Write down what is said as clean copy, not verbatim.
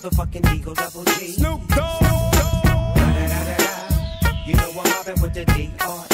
motherfucking Eagle Double G. Snoop Dogg. Da-da-da-da-da. You know I'm mobbing with the D.R.E.